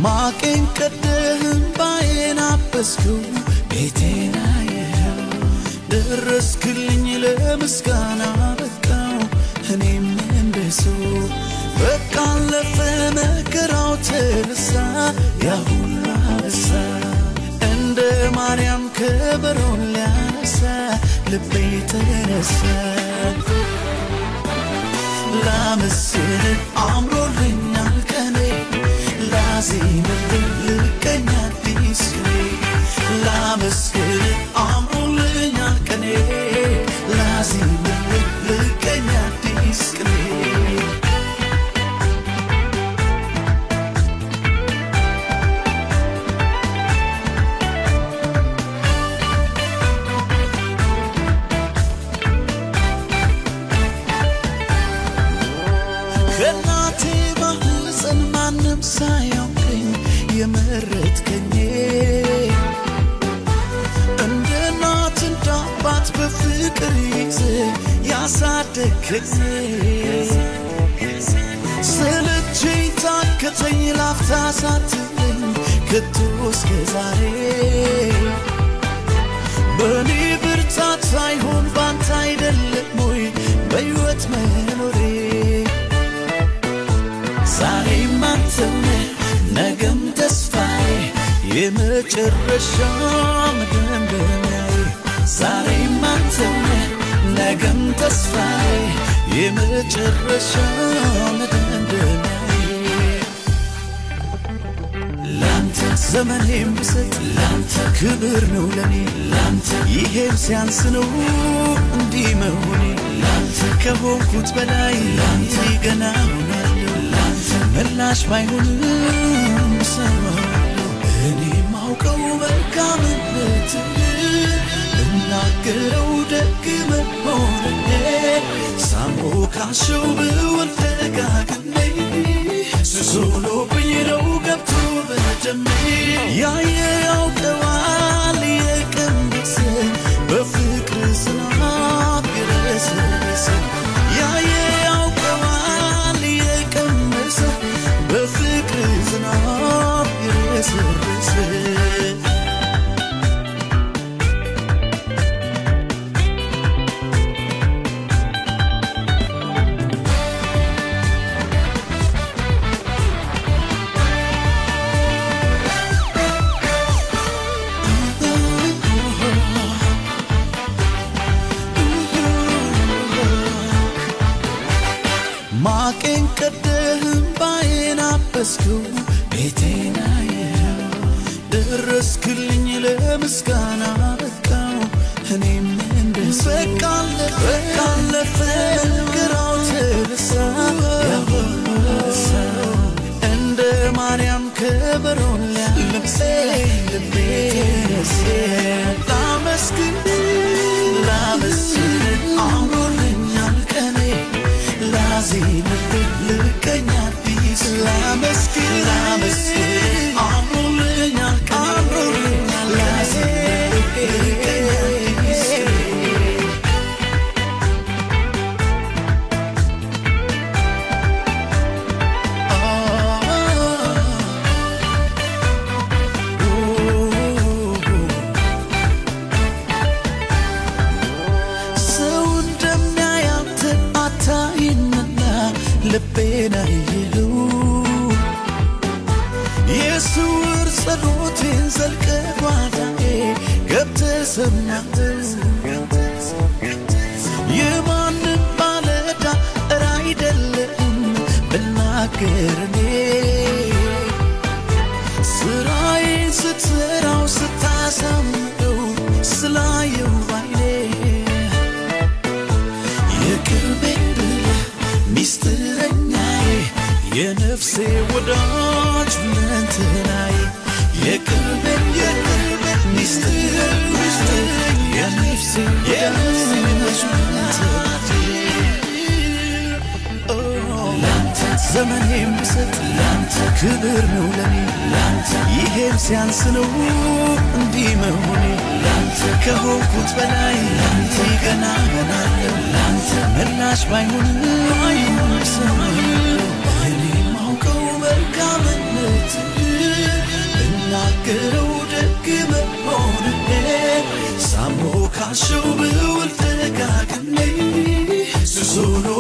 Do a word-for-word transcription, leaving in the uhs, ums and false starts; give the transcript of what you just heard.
ማቄን ቀደህም ባዬን አበስኩ ቤቴን አየኸው ደረስክልኝ ለምስጋና በቃው እኔም እንደሰው በቃ አለፈ መከራው ተረሳ ያ ሁሉ አበሳ እንደ ማርያም ከበሮን ሊያነሳ ልቤ ተነሳ ላመስግን አምሮልኛል ቀኔ ላዜምልህ ልቀኛ አዲስ ላመስግን አምሮልኛል ቀኔ ላዜምልህ ልቀኛ አዲስ ሳያውቀኝ የመረጥከኝ እንደ እናት እንደ አባት በፍቅር ይዘህ ያሳደግከኝ ሰለቸኝ ታከተኝ ላፍታ ሳትለኝ ከቶ እስከ ዛሬ በእኔ ብርታት ሳይሆን ባንተ አይደለም ወይ በሕይወት መኖሬ ዛሬም አንተነ ነገም ተስፋዬ የመጨረሻ መደምደሚያዬ ዛሬም አንተነ ነገም ተስፋዬ የመጨረሻ መደምደሚያዬ ላንተ ዘመኔን ብሰጥ ላንተ ክብር ነው ለኔ ላንተ ይሄም ሲያንስ ነው እንዲህ መሆኔ ላንተ ከሆንኩት በላይ ላንተ ገና ሆናለሁ መላሽ ባይሆንም ሰማለሁ እኔ ማውቀው መልካምነትህ እናገረው ደግ መሆንህ ሳሞካሸው ብውል ደጋግሜ ስሶሎብኝ ነው ገብቶ በደሜ ያየ ያውቀዋል የቀመሰ በፍቅር ዝናብ የረሰረሰ ያየ ያውቀዋል የቀመሰ በፍቅር ዝናብ የረሰረሰ ማቄን ቀደህም ባዬን አበስኩ ቤቴን አየኸው ደረስክልኝ ለምስጋና በቃው እኔም እንደሰው በቃ አለፈ መከራው ተረሳ ያ ሁሉ አበሳ እንደ ማርያም ከበሮን ሊያነሳ ልቤ ተነሳ ላመስግን ላመስግን አምሮልኛል ቀኔ ላዜምልህ ልቀኛ አዲስ ላመስግን ላመስግን አምሮልኛል አምሮልኛል ላዜምልህ ልቀኛ አዲስ ሰው እንደሚያያንተ አታይምና ልቤን አየኸው የስውር ጸሎቴን ዘልቀህ ጓዳዬ ገብተህ ሰማኸው የማንም ባለዕዳ ኧረ አይደለህም ብናገር እኔ ስራዬን ስትሠራው ስታሳምረው ስላየው ባይኔ የቅርቤ ብለህ ሚስጥረኛዬ የነፍሴ ወዳጅ ሁለንተናዬ የቅርቤ የቅርቤ ሚስጥር ሚስጥር የነፍሴ ወዳጅ ሁለንተናዬ ላንተ ዘመኔን ብሰጥ ላንተ ክብር ነው ለኔ ላንተ ይሄም ሲያንስ ነው እንዲህ መሆኔ ላንተ ከሆንኩት በላይ ላንተ ገና ሆናለሁ ላንተ መላሽ ባይሆንም ሰማለሁ እኔ ማውቀው መልካምነትህ ስናገረው ደግ መሆንህን ሳሞካሸው ብውል ደጋግሜ ሱስ ሆኖ